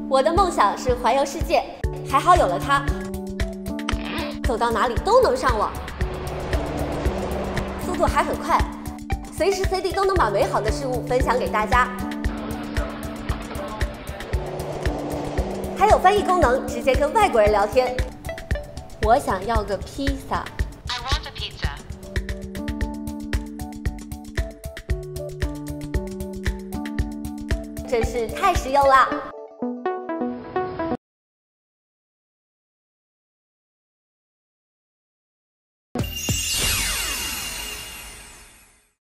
我的梦想是环游世界，还好有了它，走到哪里都能上网，速度还很快，随时随地都能把美好的事物分享给大家。还有翻译功能，直接跟外国人聊天。我想要个披萨。 I want a pizza. 真是太实用了。